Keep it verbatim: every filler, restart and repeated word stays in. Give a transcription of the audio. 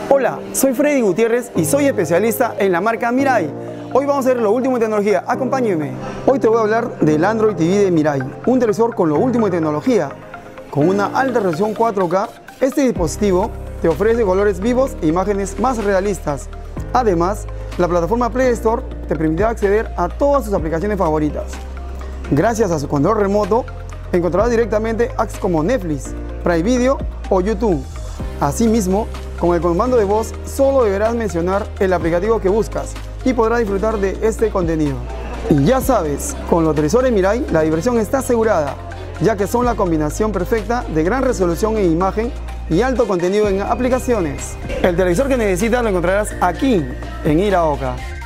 Hola, soy Freddy Gutiérrez y soy especialista en la marca Mirai. Hoy vamos a ver lo último de tecnología, acompáñenme. Hoy te voy a hablar del Android T V de Mirai, un televisor con lo último de tecnología. Con una alta resolución cuatro K, este dispositivo te ofrece colores vivos e imágenes más realistas. Además, la plataforma Play Store te permitirá acceder a todas sus aplicaciones favoritas. Gracias a su control remoto, encontrarás directamente apps como Netflix, Prime Video o YouTube. Asimismo, con el comando de voz solo deberás mencionar el aplicativo que buscas y podrás disfrutar de este contenido. Y ya sabes, con los televisores Mirai la diversión está asegurada, ya que son la combinación perfecta de gran resolución en imagen y alto contenido en aplicaciones. El televisor que necesitas lo encontrarás aquí, en Iraoka.